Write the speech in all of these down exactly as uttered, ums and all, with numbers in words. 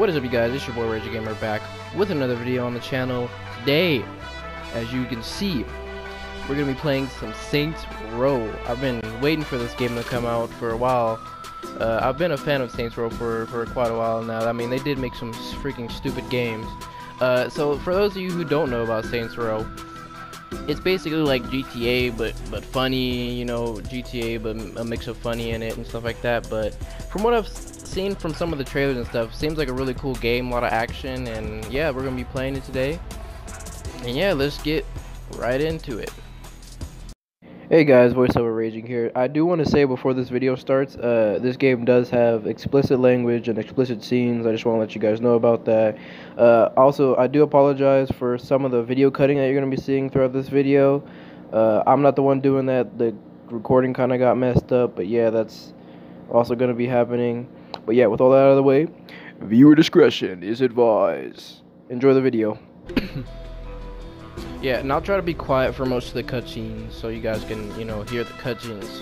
What is up, you guys? It's your boy Rage Gamer back with another video on the channel. Today, as you can see, we're gonna be playing some Saints Row. I've been waiting for this game to come out for a while. Uh, I've been a fan of Saints Row for, for quite a while now. I mean, they did make some freaking stupid games. Uh, so for those of you who don't know about Saints Row, it's basically like G T A, but but funny, you know, G T A, but a mix of funny in it and stuff like that. But from what I've seen from some of the trailers and stuff, seems like a really cool game, a lot of action, and yeah, we're gonna be playing it today. And yeah, let's get right into it. Hey guys, voiceover raging here. I do want to say before this video starts, uh, this game does have explicit language and explicit scenes. I just want to let you guys know about that. Uh, also, I do apologize for some of the video cutting that you're going to be seeing throughout this video. Uh, I'm not the one doing that. The recording kind of got messed up, but yeah, that's also going to be happening. But yeah, with all that out of the way, viewer discretion is advised. Enjoy the video. Yeah, and I'll try to be quiet for most of the cutscenes so you guys can, you know, hear the cutscenes.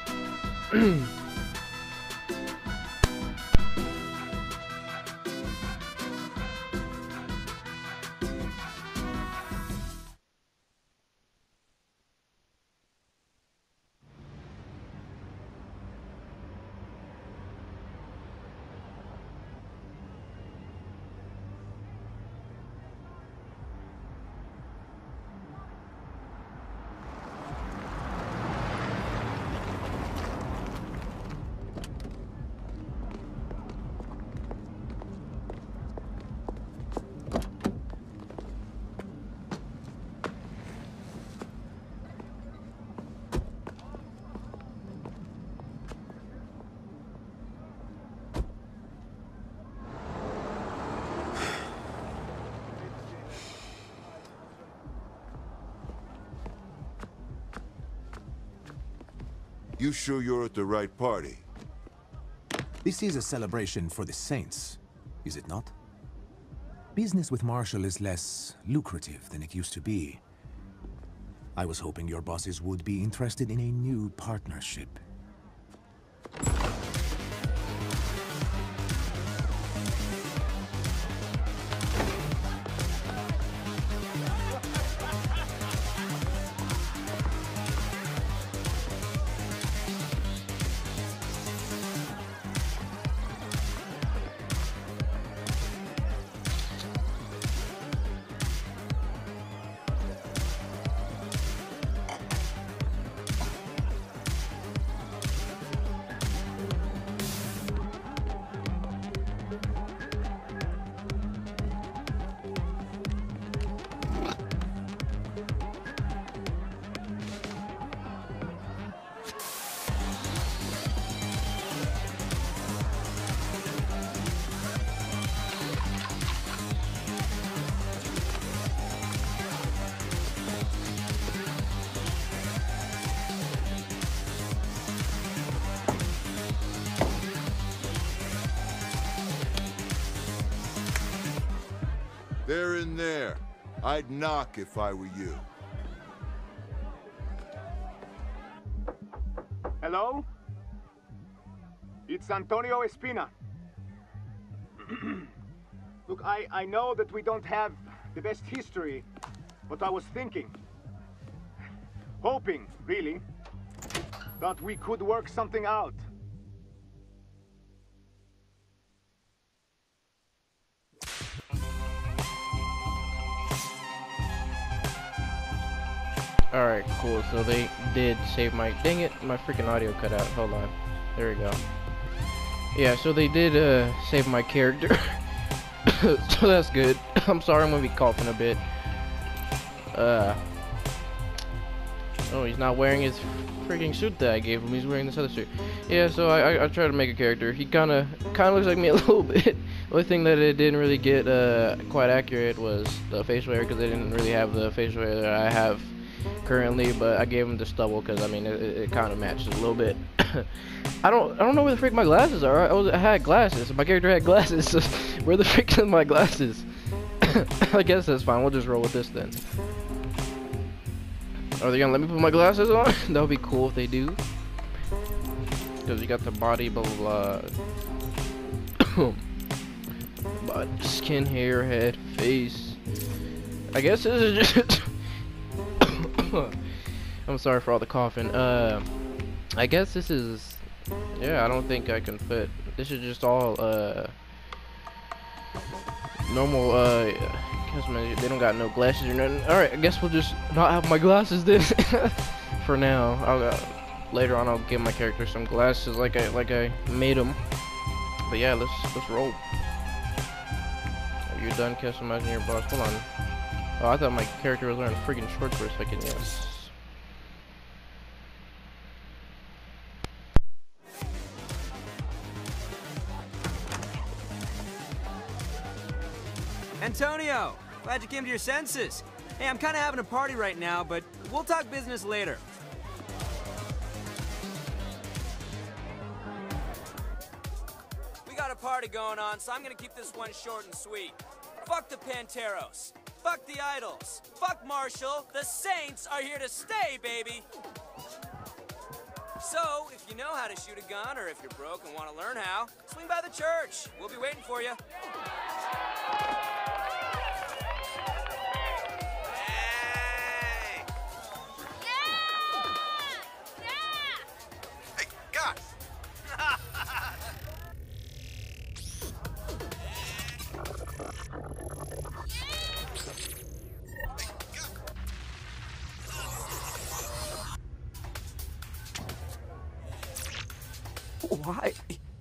You sure you're at the right party? This is a celebration for the Saints, is it not? Business with Marshall is less lucrative than it used to be. I was hoping your bosses would be interested in a new partnership. They're in there. I'd knock if I were you. Hello? It's Antonio Espina. Look, I, I know that we don't have the best history, but I was thinking, hoping, really, that we could work something out. Alright, cool. So they did save my... Dang it, my freaking audio cut out. Hold on. There we go. Yeah, so they did uh, save my character. So that's good. I'm sorry, I'm going to be coughing a bit. Uh... Oh, he's not wearing his freaking suit that I gave him. He's wearing this other suit. Yeah, so I, I, I tried to make a character. He kind of kind of looks like me a little bit. The only thing that it didn't really get uh, quite accurate was the facial hair, because they didn't really have the facial hair that I have currently, but I gave him the stubble because I mean it, it, it kind of matches a little bit. I don't I don't know where the frick my glasses are. I was I had glasses. My character had glasses. So where the frick are my glasses? I guess that's fine. We'll just roll with this then. Are they gonna let me put my glasses on? That would be cool if they do. Because you got the body, blah blah blah. god. Skin, hair, head, face. I guess this is just... I'm sorry for all the coughing. Uh, I guess this is... Yeah, I don't think I can fit. This is just all, uh... normal, uh... they don't got no glasses or nothing. Alright, I guess we'll just not have my glasses then. For now. I'll, uh, later on I'll give my character some glasses like I, like I made them. But yeah, let's, let's roll. Are you done customizing your boss? Hold on. Oh, I thought my character was wearing freaking short for a second. Yes. Antonio, glad you came to your senses. Hey, I'm kind of having a party right now, but we'll talk business later. We got a party going on, so I'm gonna keep this one short and sweet. Fuck the Panteros. Fuck the idols. Fuck Marshall. The Saints are here to stay, baby. So, if you know how to shoot a gun, or if you're broke and want to learn how, swing by the church. We'll be waiting for you. Why?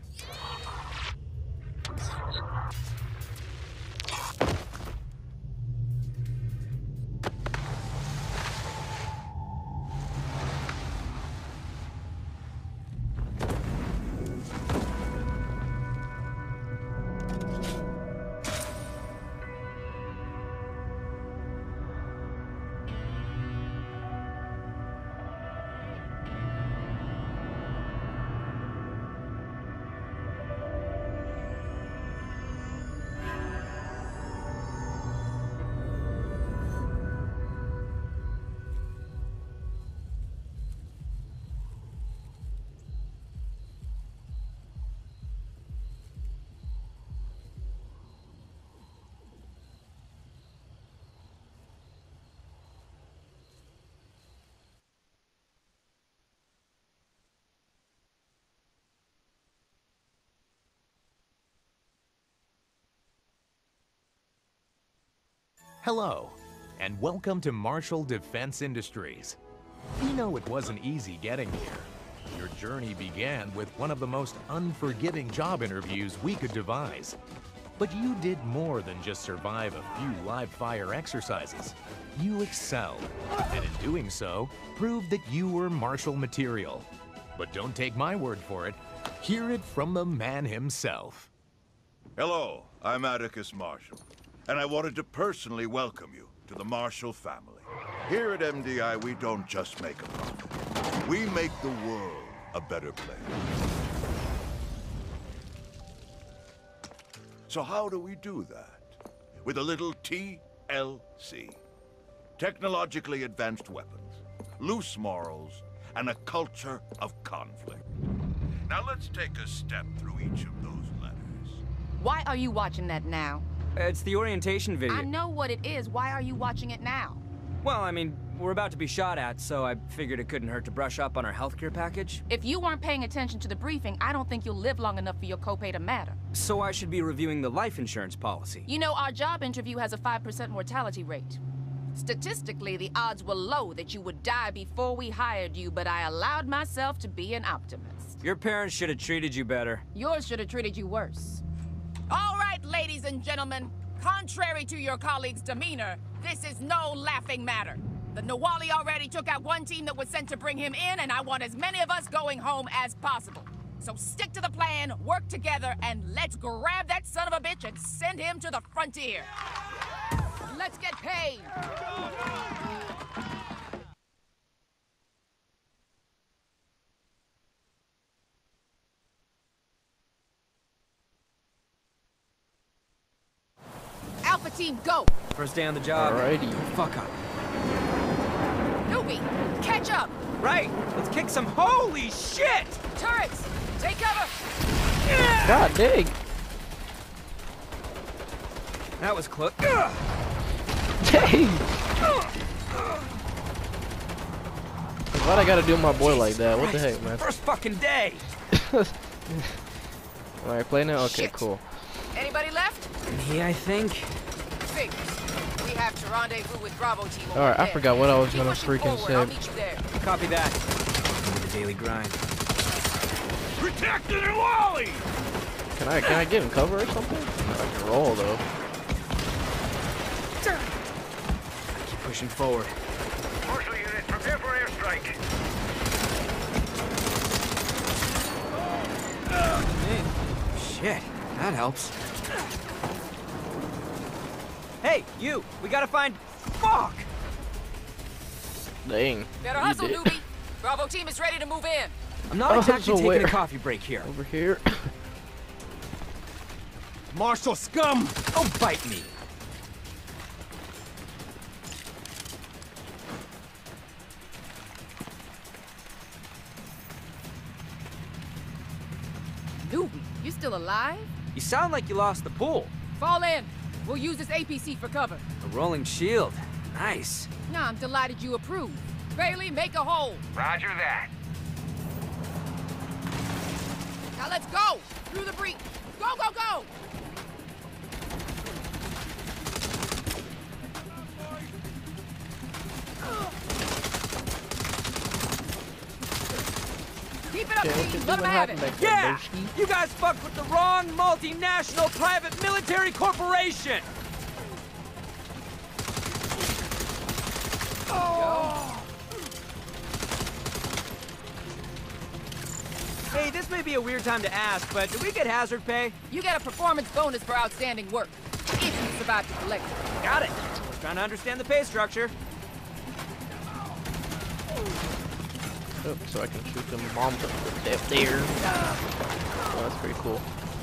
Hello, and welcome to Marshall Defense Industries. You know it wasn't easy getting here. Your journey began with one of the most unforgiving job interviews we could devise. But you did more than just survive a few live-fire exercises. You excelled, and in doing so, proved that you were Marshall material. But don't take my word for it. Hear it from the man himself. Hello, I'm Atticus Marshall, and I wanted to personally welcome you to the Marshall family. Here at M D I, we don't just make a profit. We make the world a better place. So how do we do that? With a little T L C. Technologically advanced weapons, loose morals, and a culture of conflict. Now let's take a step through each of those letters. Why are you watching that now? It's the orientation video. I know what it is. Why are you watching it now? Well, I mean, we're about to be shot at, so I figured it couldn't hurt to brush up on our healthcare package. If you weren't paying attention to the briefing, I don't think you'll live long enough for your copay to matter. So I should be reviewing the life insurance policy. You know, our job interview has a five percent mortality rate. Statistically, the odds were low that you would die before we hired you, but I allowed myself to be an optimist. Your parents should have treated you better. Yours should have treated you worse. All right, ladies and gentlemen. Contrary to your colleagues' demeanor, this is no laughing matter. The Nawali already took out one team that was sent to bring him in, and I want as many of us going home as possible. So stick to the plan, work together, and let's grab that son of a bitch and send him to the frontier. Let's get paid. Alpha team, go! First day on the job. Alrighty. Fuck up. Newbie, catch up! Right! Let's kick some holy shit! Turrets, take cover! God dang. That was close. Dang! Why'd I gotta do my boy like that? What the heck, man? First fucking day. Alright, play now? Okay, Shit. cool. Anybody left? Me, I think. Figures. We have to rendezvous with Bravo team over Alright, I there. forgot what I was Keep gonna pushing freaking forward. I'll say. meet you there. Copy that. Into the daily grind. Protecting your Wally! Can I can I get in cover or something? I can roll though. Keep pushing forward. Marshal unit, prepare for airstrike. Shit, that helps. Hey, you! We gotta find. Fuck! Dang. Better you hustle, did. newbie. Bravo team is ready to move in. I'm not Oh, exactly so taking where? a coffee break here. Over here. Marshal scum! Don't bite me! Newbie, you still alive? You sound like you lost the pool. Fall in. We'll use this A P C for cover. A rolling shield. Nice. Nah, I'm delighted you approve. Bailey, make a hole. Roger that. Now let's go! Through the breach! Go, go, go! Keep it up, Okay, what you team! doing? Let them have it! Happened back there, Yeah! broski? You guys fucked with the wrong multinational private military corporation! Hey, this may be a weird time to ask, but do we get hazard pay? You get a performance bonus for outstanding work, if you survive to collect it. Got it. Just trying to understand the pay structure. Oh, so I can shoot them bombs up the there. Oh, that's pretty cool.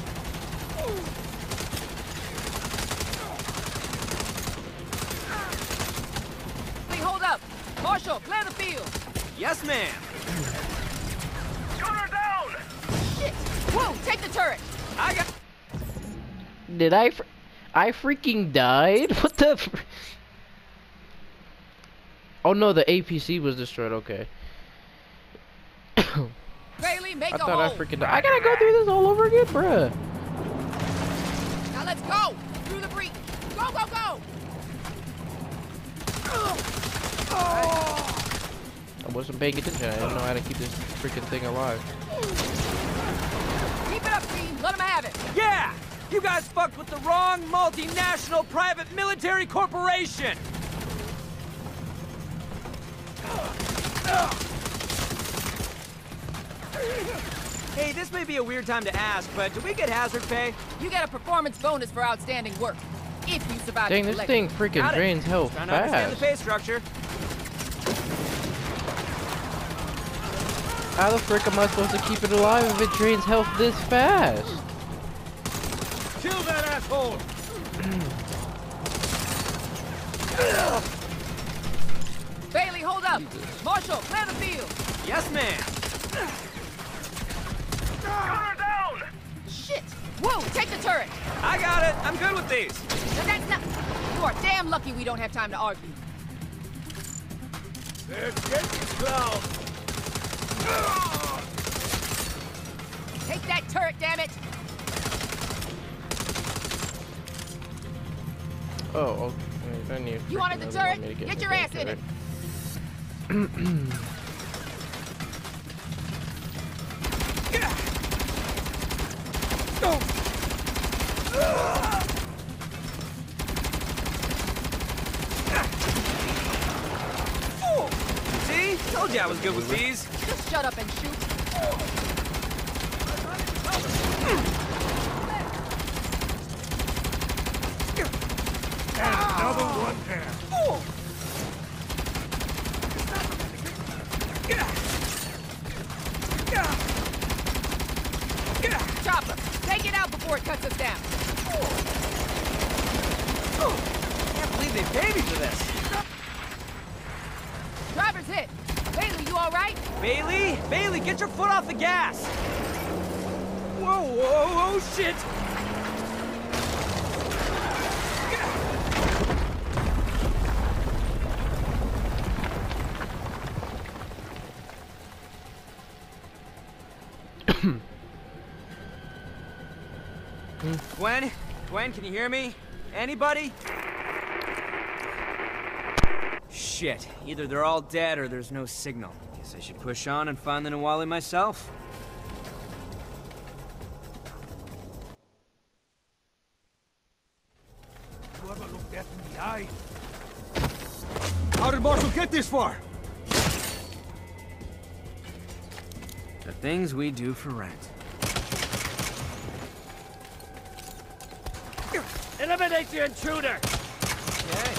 Hey, hold up! Marshal, clear the field! Yes, ma'am. Gunner down! Shit! Whoa, take the turret! I got. Did I fr I freaking died? What the fr Oh no, the A P C was destroyed, okay. Bailey, make I a thought hole! I freaking died. I gotta go through this all over again, bruh. Now let's go! Through the breach! Go, go, go! I wasn't paying attention. I didn't know how to keep this freaking thing alive. Keep it up, team! Let them have it! Yeah! You guys fucked with the wrong multinational private military corporation! Hey, this may be a weird time to ask, but do we get hazard pay? You get a performance bonus for outstanding work, if you survive Dang, to this collect thing it. freaking Got it. drains health Trying to understand the fast. pay structure. How the frick am I supposed to keep it alive if it drains health this fast? Kill that asshole! Bailey, hold up! Marshal, clear the field! Yes, ma'am. Gunner down! Shit! Whoa, take the turret! I got it. I'm good with these. No, that's not... You are damn lucky we don't have time to argue. They're getting clown! Take that turret, damn it! Oh, okay. I need You wanted the freaking turret? want me to Get me your that ass in it! See? Told you I was good with these. Just shut up and shoot. Another one there. Chopper, take it out before it cuts us down. Can't believe they paid me for this. Driver's hit. Bailey, you all right? Bailey, Bailey, get your foot off the gas. Whoa, whoa, whoa, shit. Gwen? Gwen, can you hear me? Anybody? Shit. Either they're all dead or there's no signal. Guess I should push on and find the Nawali myself. You ever look death in the eye? How did Marshall get this far? The things we do for rent. Eliminate the intruder! Okay.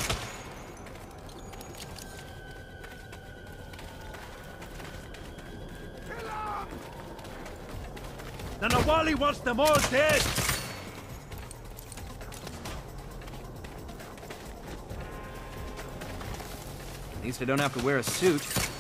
The Nawali wants them all dead! At least I don't have to wear a suit.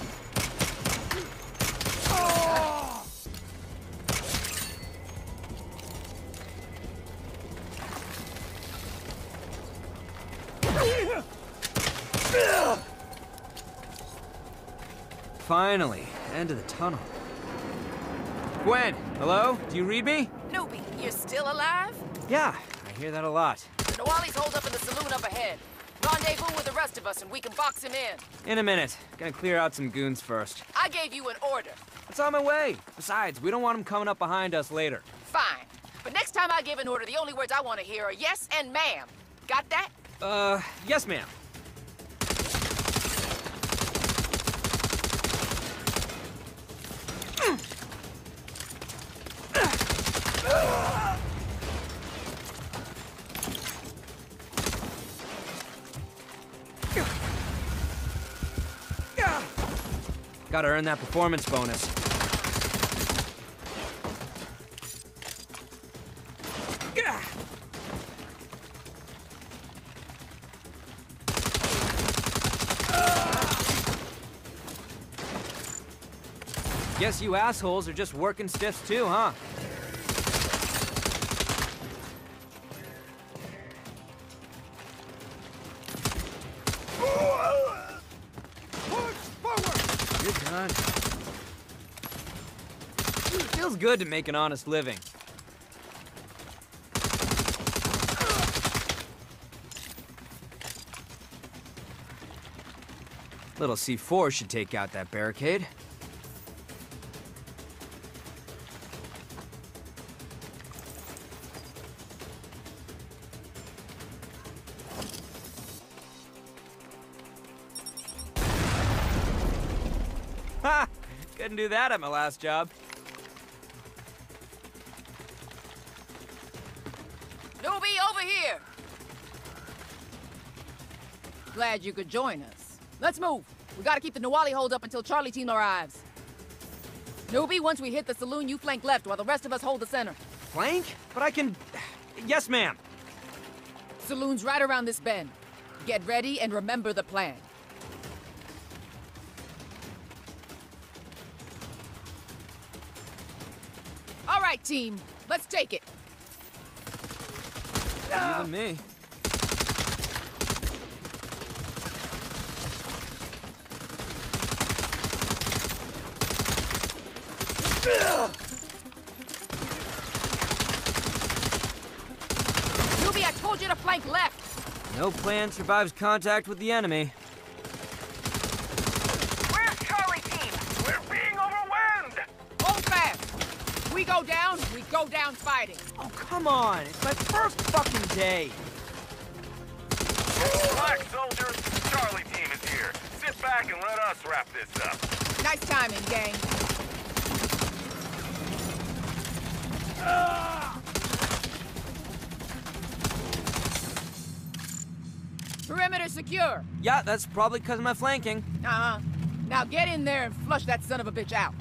Finally, end of the tunnel. Gwen, hello? Do you read me? Newbie, you're still alive? Yeah, I hear that a lot. The Nawali's holed up in the saloon up ahead. Rendezvous with the rest of us and we can box him in. In a minute. Gonna clear out some goons first. I gave you an order. It's on my way. Besides, we don't want them coming up behind us later. Fine. But next time I give an order, the only words I want to hear are yes and ma'am. Got that? Uh, yes, ma'am. Gotta earn that performance bonus. Guess you assholes are just working stiffs too, huh? You're done. Feels good to make an honest living. Little C four should take out that barricade. Ha! Couldn't do that at my last job. Newbie, over here! Glad you could join us. Let's move. We gotta keep the Nawali hold up until Charlie team arrives. Newbie, once we hit the saloon, you flank left while the rest of us hold the center. Flank? But I can... Yes, ma'am. Saloon's right around this bend. Get ready and remember the plan. All right, team. Let's take it. Even me. Newbie, I told you to flank left. No plan survives contact with the enemy. Where's Charlie team? We're being overwhelmed! Hold fast. We go down, we go down fighting. Oh, come on. It's my first fucking day. Relax, soldiers. Charlie team is here. Sit back and let us wrap this up. Nice timing, gang. Perimeter secure. Yeah, that's probably because of my flanking. Uh-huh. Now get in there and flush that son of a bitch out.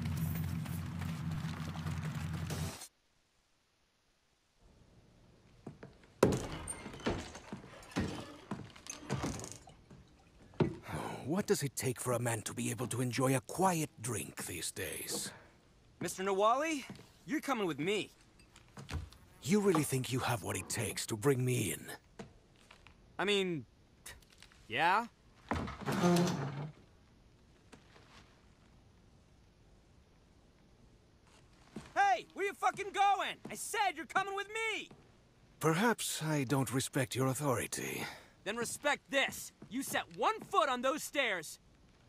What does it take for a man to be able to enjoy a quiet drink these days? Mister Nawali, you're coming with me. You really think you have what it takes to bring me in? I mean, yeah? fucking going? I said you're coming with me! Perhaps I don't respect your authority. Then respect this. You set one foot on those stairs.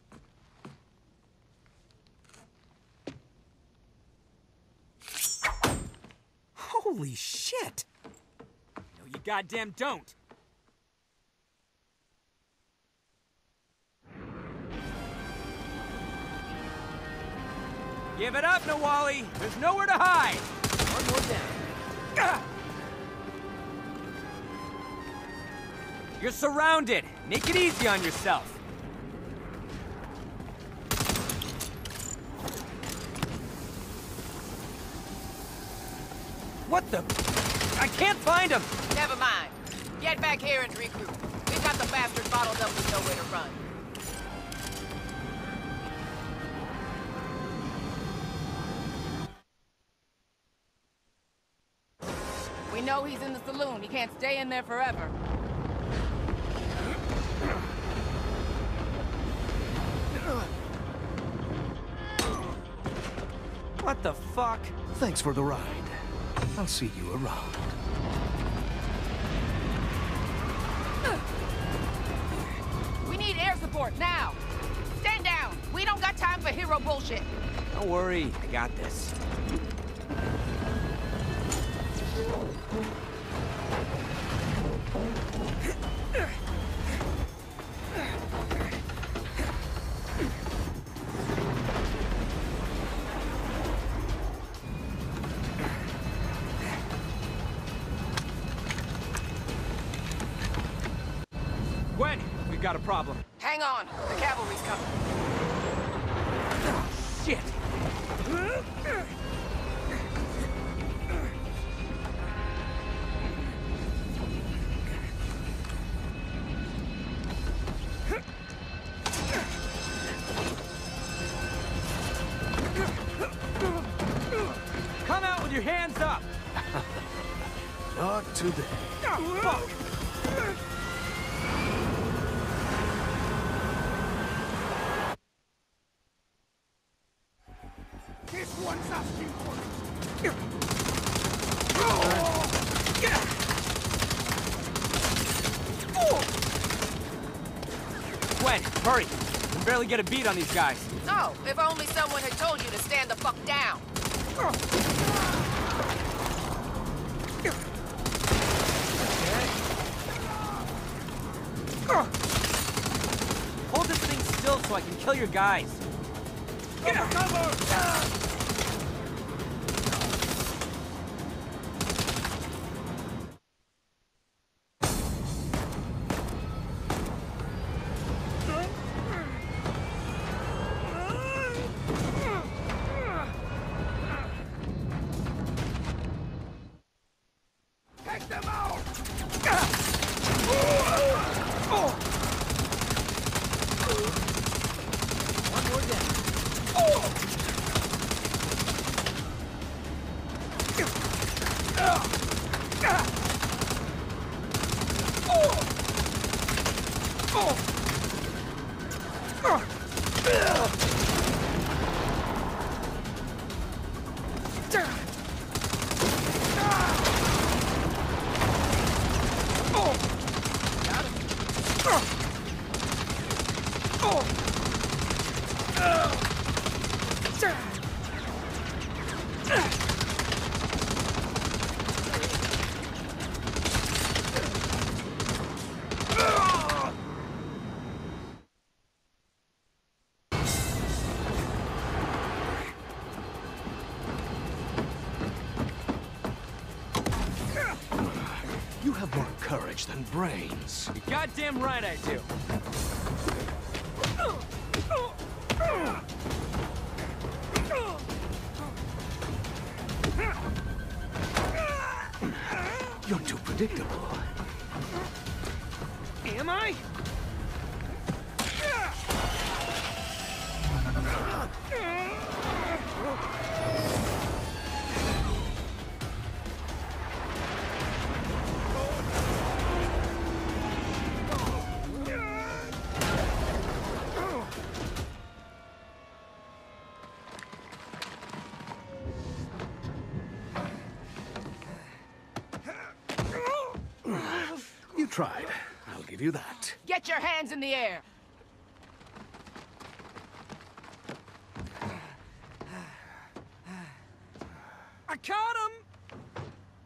Holy shit! No, you goddamn don't. Give it up, Nawali. There's nowhere to hide. One more down. Ah! You're surrounded. Make it easy on yourself. What the? I can't find him. Never mind. Get back here and regroup. We've got the bastard bottled up with nowhere to run. We know he's in the saloon. He can't stay in there forever. What the fuck? Thanks for the ride. I'll see you around. We need air support now. Stand down. We don't got time for hero bullshit. Don't worry. I got this. Gwen, we've got a problem. Hang on. The cavalry's coming. Oh, shit. Come out with your hands up! Not today. Oh, fuck! This one's asking for it. Gwen, hurry! We can barely get a beat on these guys. Oh, if only someone had told you to stand the fuck down. Hold this thing still so I can kill your guys. Cover, cover! Take them out! One more down. You have more courage than brains. You're goddamn right I do. You're too predictable. Am I? tried. I'll give you that. Get your hands in the air! I caught him!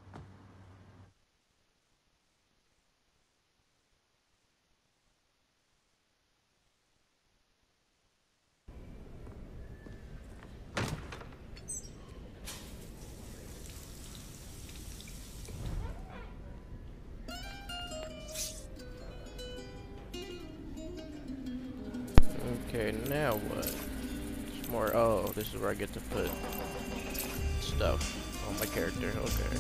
Okay, now what? It's more. Oh, this is where I get to put stuff on my character. Okay.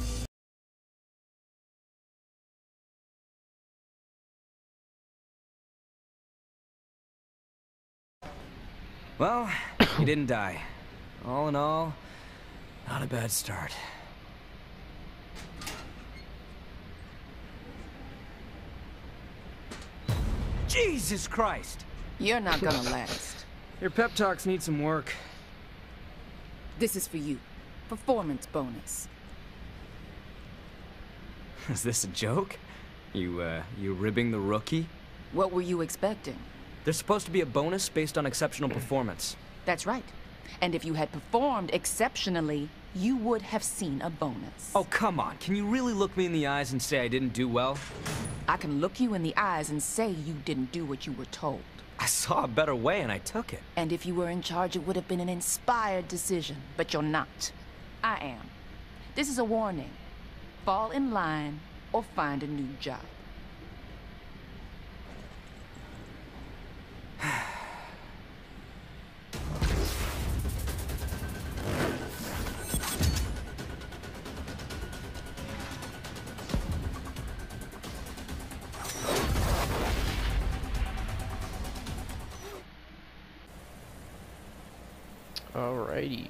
Well, he didn't die. All in all, not a bad start. Jesus Christ! You're not gonna last. Your pep talks need some work. This is for you. Performance bonus. Is this a joke? You, uh, you ribbing the rookie? What were you expecting? There's supposed to be a bonus based on exceptional performance. That's right. And if you had performed exceptionally, you would have seen a bonus. Oh, come on. Can you really look me in the eyes and say I didn't do well? I can look you in the eyes and say you didn't do what you were told. I saw a better way and I took it. And if you were in charge, it would have been an inspired decision. But you're not. I am. This is a warning. Fall in line or find a new job. Alrighty.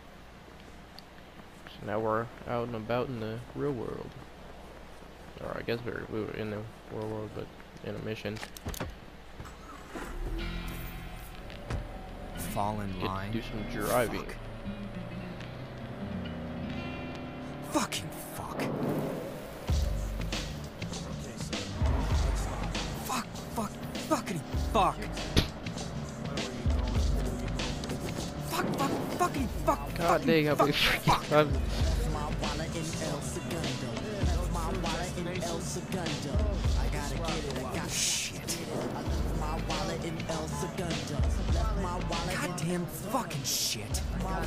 So now we're out and about in the real world. Or I guess we're, we were in the real world, but in a mission. Fall in Get line. to do some driving. Fuck. Fucking fuck. Fuck, fuck, fuckity fuck. Fuck, fuck, fuckity fuck. God dang, how big fuck. Shit. Goddamn fucking shit. God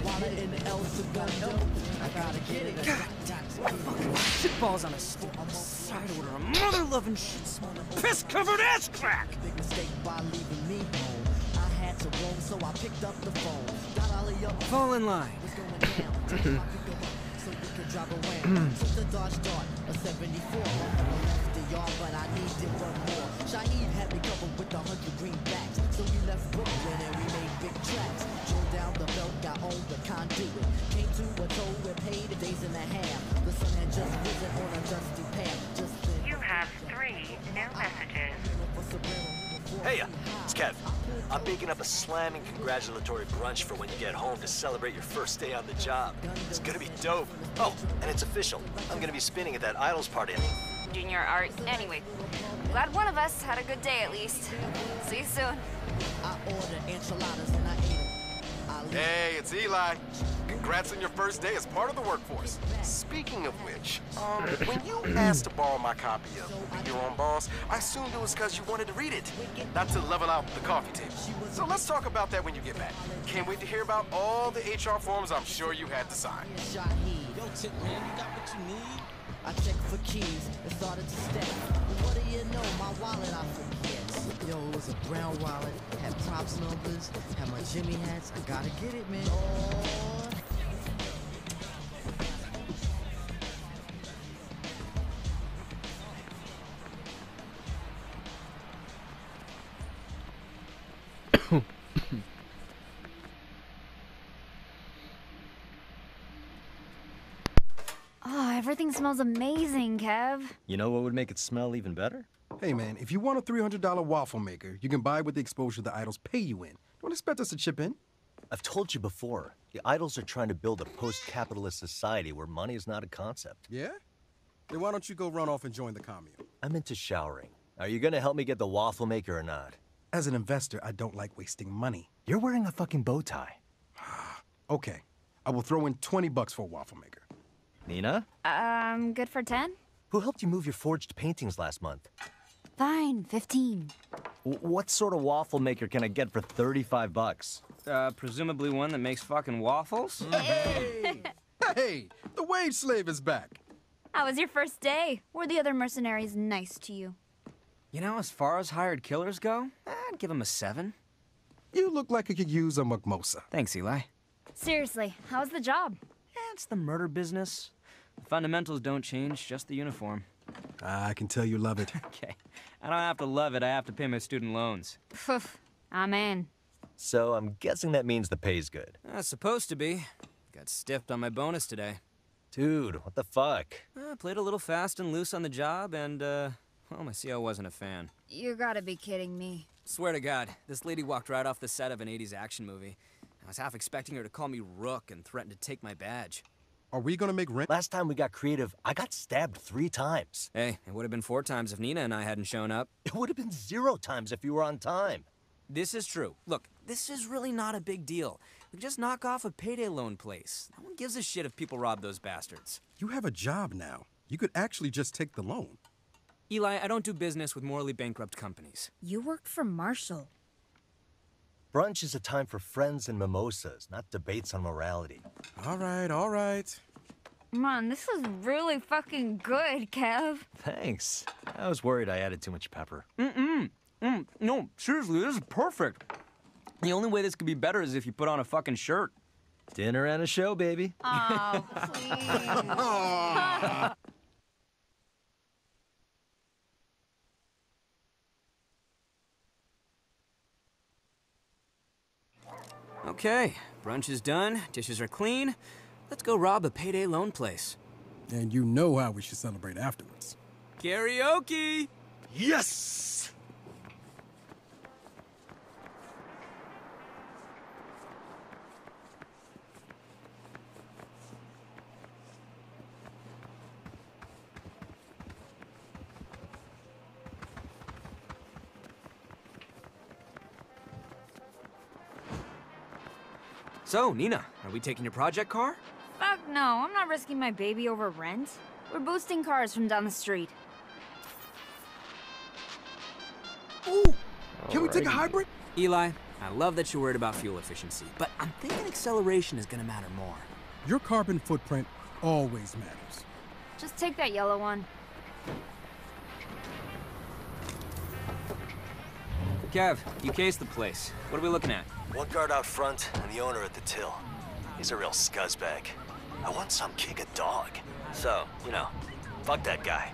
fucking shitballs on a stick. Side order a mother loving shit smelling piss covered ass crack. Fall in line. But I needed one more. Shaheed had me covered with a hundred greenbacks. So we left Brooklyn and we made big tracks. Drove down the belt, got on the conduit. Came to a toll and paid a days and a half. The sun had just risen on a dusty path. Just then, you have three new messages. Hey, uh, it's Kev. I'm baking up a slamming congratulatory brunch for when you get home to celebrate your first day on the job. It's gonna be dope. Oh, and it's official. I'm gonna be spinning at that Idols party. Junior art. Anyway, glad one of us had a good day at least. See you soon. I ordered enchiladas and I ate them. Hey, it's Eli. Congrats on your first day as part of the workforce. Speaking of which, um, when you asked to borrow my copy of Be Your Own Boss, I assumed it was because you wanted to read it, not to level out the coffee table. So let's talk about that when you get back. Can't wait to hear about all the H R forms I'm sure you had to sign. Yo, Tip, man, you got what you need? I checked for keys and started to step. What do you know, my wallet I forget. Yo, it was a brown wallet, had props numbers, had my Jimmy hats. I gotta get it, man. Oh, everything smells amazing, Kev. You know what would make it smell even better? Hey, man, if you want a three hundred dollar waffle maker, you can buy it with the exposure the Idols pay you in. Don't expect us to chip in. I've told you before, the Idols are trying to build a post-capitalist society where money is not a concept. Yeah? Then why don't you go run off and join the commune? I'm into showering. Are you gonna help me get the waffle maker or not? As an investor, I don't like wasting money. You're wearing a fucking bow tie. Okay, I will throw in twenty bucks for a waffle maker. Nina? Um, good for ten? Who helped you move your forged paintings last month? Fine, fifteen. W what sort of waffle maker can I get for thirty-five bucks? Uh, presumably one that makes fucking waffles? Hey! Hey! The wage slave is back! How was your first day? Were the other mercenaries nice to you? You know, as far as hired killers go, I'd give them a seven. You look like you could use a mimosa. Thanks, Eli. Seriously, how's the job? Yeah, it's the murder business. The fundamentals don't change, just the uniform. I can tell you love it. Okay. I don't have to love it, I have to pay my student loans. Poof. I'm in. So I'm guessing that means the pay's good. Uh, supposed to be. Got stiffed on my bonus today. Dude, what the fuck? I played a little fast and loose on the job, and, uh, well, my C O wasn't a fan. You gotta be kidding me. Swear to God, this lady walked right off the set of an eighties action movie. I was half expecting her to call me Rook and threaten to take my badge. Are we gonna make rent? Last time we got creative, I got stabbed three times. Hey, it would have been four times if Nina and I hadn't shown up. It would have been zero times if you were on time. This is true. Look, this is really not a big deal. We just knock off a payday loan place. No one gives a shit if people rob those bastards. You have a job now. You could actually just take the loan. Eli, I don't do business with morally bankrupt companies. You worked for Marshall. Brunch is a time for friends and mimosas, not debates on morality. All right, all right. Man, this is really fucking good, Kev. Thanks. I was worried I added too much pepper. Mm-mm. Mm, no, seriously, this is perfect. The only way this could be better is if you put on a fucking shirt. Dinner and a show, baby. Oh, please. Okay, brunch is done, dishes are clean. Let's go rob a payday loan place. And you know how we should celebrate afterwards. Karaoke! Yes! So, Nina, are we taking your project car? Fuck no, I'm not risking my baby over rent. We're boosting cars from down the street. Ooh! Can we take a hybrid? Eli, I love that you're worried about fuel efficiency, but I'm thinking acceleration is gonna matter more. Your carbon footprint always matters. Just take that yellow one. Kev, you cased the place. What are we looking at? One guard out front and the owner at the till. He's a real scuzzbag. I want some kick a dog. So, you know, fuck that guy.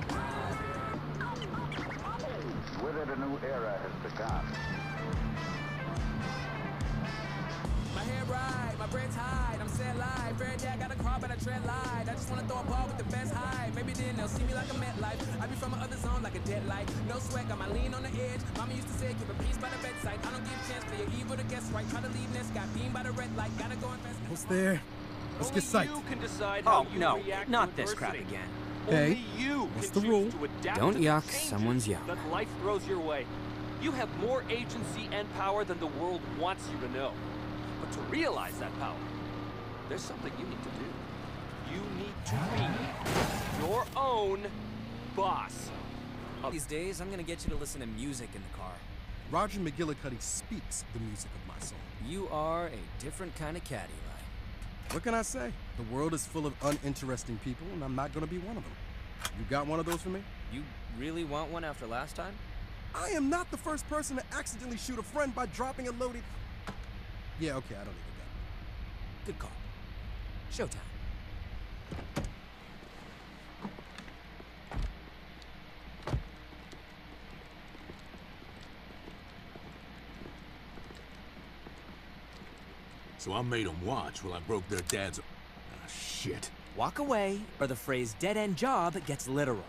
With it, a new era has begun. My hair right, my braids hide, I'm set live. Fair day, I got a car, but I tread light. I just wanna throw a ball with the best high. Maybe then they'll see me like a Met life. I be from my other zone like a dead light. No sweat, got my lean on the edge. Mama used to say, keep a peace by the bedside. I don't give a chance for your evil to guess right. Try to leave this, got beamed by the red light. Gotta go and fast. What's there? Let's get psyched. You can decide oh, how you no, react not to this crap adversity. again. Hey, Only you what's can the choose rule? to adapt Don't to the yuck changes someone's young. that life throws your way. You have more agency and power than the world wants you to know. But to realize that power, there's something you need to do. You need to be your own boss. These days, I'm gonna get you to listen to music in the car. Roger McGillicuddy speaks the music of my soul. You are a different kind of cat, Eli. What can I say? The world is full of uninteresting people, and I'm not gonna be one of them. You got one of those for me? You really want one after last time? I am not the first person to accidentally shoot a friend by dropping a loaded... Yeah, okay, I don't need that. Good call. Showtime. So I made them watch while I broke their dad's... Ah, shit. Walk away, or the phrase dead-end job gets literal.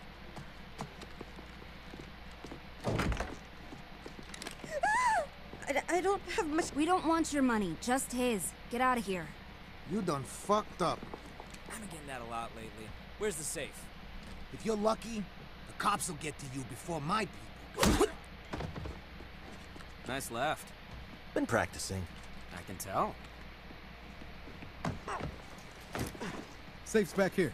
I, I don't have much. We don't want your money, just his. Get out of here. You done fucked up. I've been getting that a lot lately. Where's the safe? If you're lucky, the cops will get to you before my people. Nice left. Been practicing. I can tell. Safe's back here.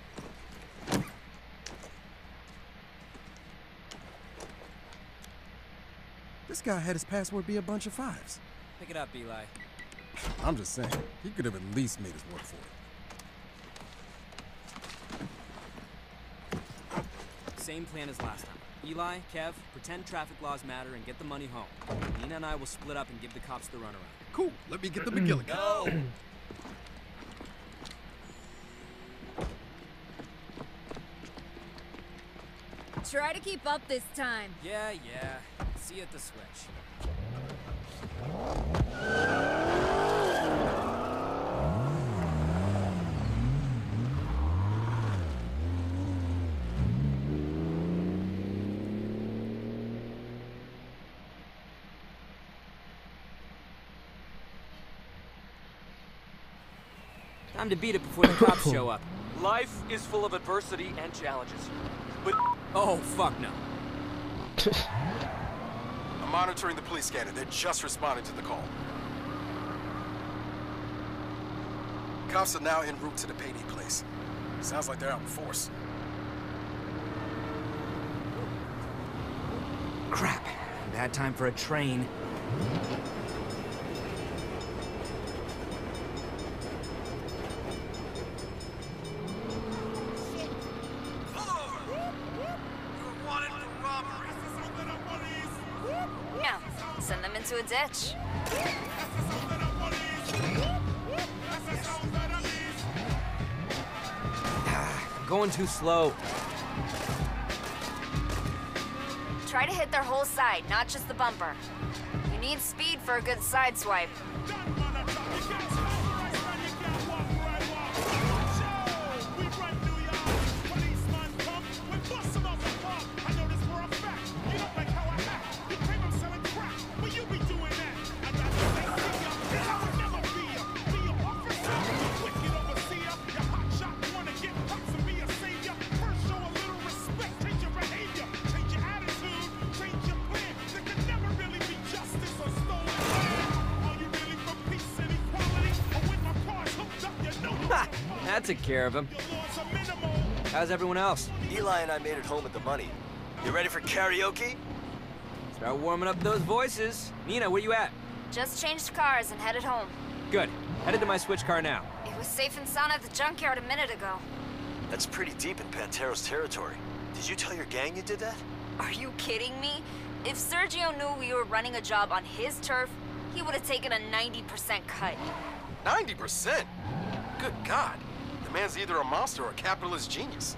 This guy had his password be a bunch of fives. Pick it up, Eli. I'm just saying, he could have at least made us work for it. Same plan as last time. Eli, Kev, pretend traffic laws matter and get the money home. Nina and I will split up and give the cops the runaround. Cool. Let me get the McGilligan. Go! Try to keep up this time. Yeah, yeah. See you at the switch. Time to beat it before the cops show up. Life is full of adversity and challenges. But oh, fuck no. I'm monitoring the police scanner. They're just responding to the call. Cops are now en route to the payday place. Sounds like they're out in force. Crap. Bad time for a train. Now, send them into a ditch. Going too slow. Try to hit their whole side, not just the bumper. You need speed for a good side swipe. That took care of him. How's everyone else? Eli and I made it home with the money. You ready for karaoke? Start warming up those voices. Nina, where you at? Just changed cars and headed home. Good. Headed to my switch car now. It was safe and sound at the junkyard a minute ago. That's pretty deep in Pantero's territory. Did you tell your gang you did that? Are you kidding me? If Sergio knew we were running a job on his turf, he would have taken a ninety percent cut. ninety percent? Good God. The man's either a monster or a capitalist genius.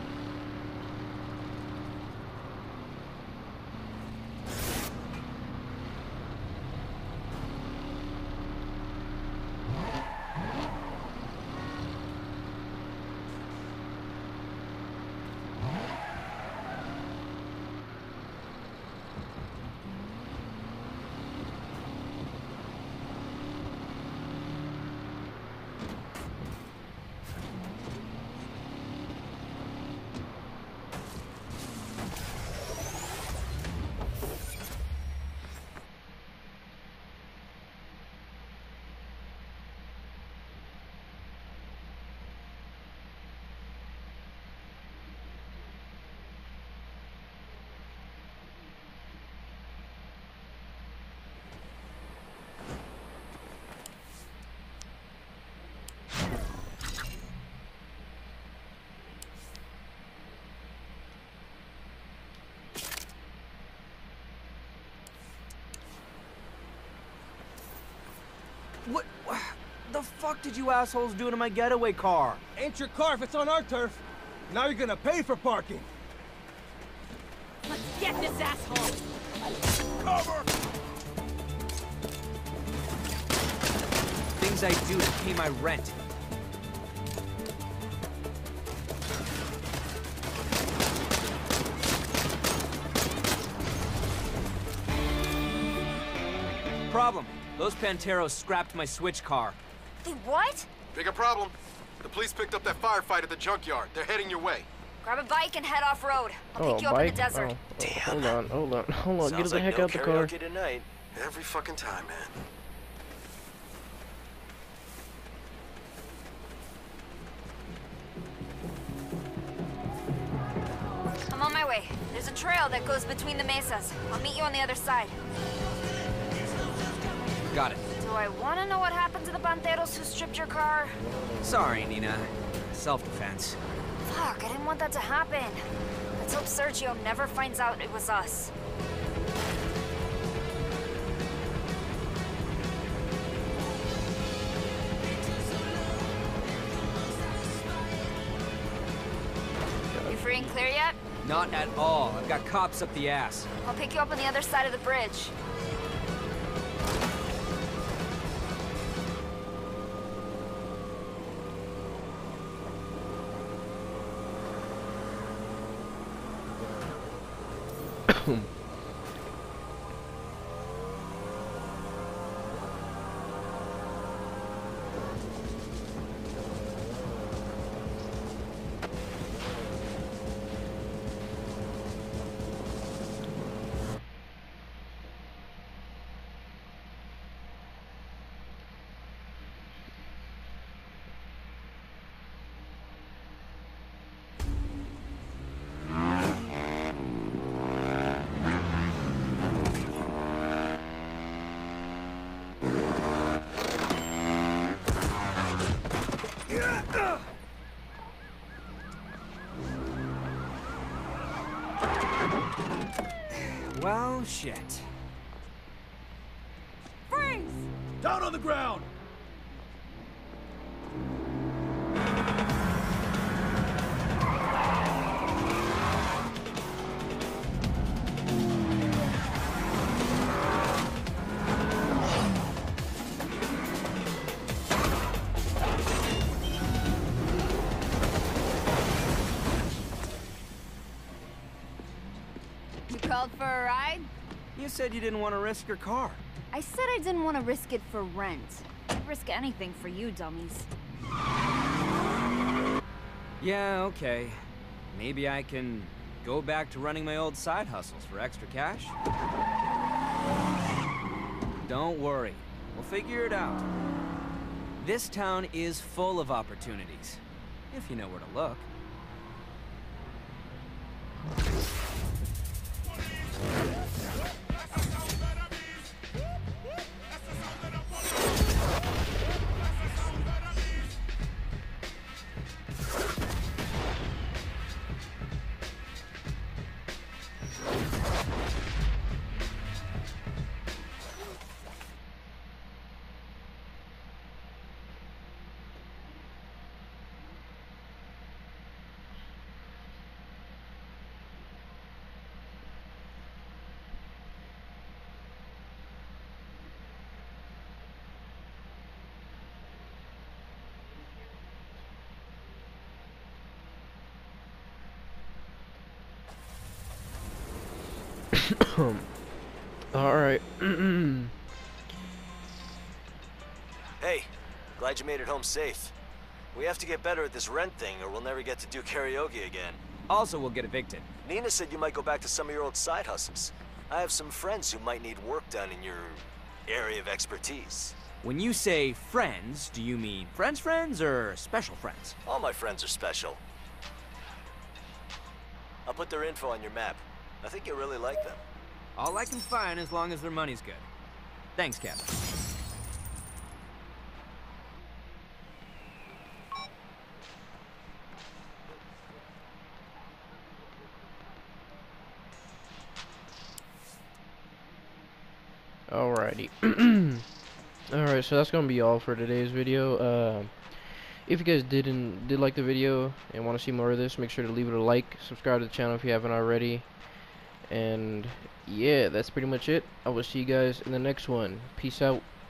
What, what the fuck did you assholes do to my getaway car? Ain't your car if it's on our turf. Now you're gonna pay for parking. Let's get this asshole! Cover! Things I do to pay my rent. Problem. Those Panteros scrapped my switch car. They what? Bigger problem. The police picked up that firefight at the junkyard. They're heading your way. Grab a bike and head off road. I'll Oh, pick you up bike? in the desert. Oh, oh, hold on, hold on, hold on. Sounds Get the like heck no out the car. karaoke tonight. Every fucking time, man. I'm on my way. There's a trail that goes between the mesas. I'll meet you on the other side. Got it. Do I want to know what happened to the Panteros who stripped your car? Sorry, Nina. Self-defense. Fuck, I didn't want that to happen. Let's hope Sergio never finds out it was us. You free and clear yet? Not at all. I've got cops up the ass. I'll pick you up on the other side of the bridge. Well, shit. Freeze! Down on the ground! Called for a ride? You said you didn't want to risk your car. I said I didn't want to risk it for rent. I'd risk anything for you, dummies. Yeah, okay. Maybe I can go back to running my old side hustles for extra cash? Don't worry. We'll figure it out. This town is full of opportunities, if you know where to look. Alright. Hey, glad you made it home safe. We have to get better at this rent thing or we'll never get to do karaoke again. Also, we'll get evicted. Nina said you might go back to some of your old side hustles. I have some friends who might need work done in your area of expertise. When you say friends, do you mean friends friends or special friends? All my friends are special. I'll put their info on your map. I think you'll really like them. All I can find as long as their money's good. Thanks, Captain. Alrighty. Alright, so that's gonna be all for today's video. Uh, if you guys didn't did like the video and want to see more of this, make sure to leave it a like, subscribe to the channel if you haven't already. And yeah, that's pretty much it. I will see you guys in the next one. Peace out.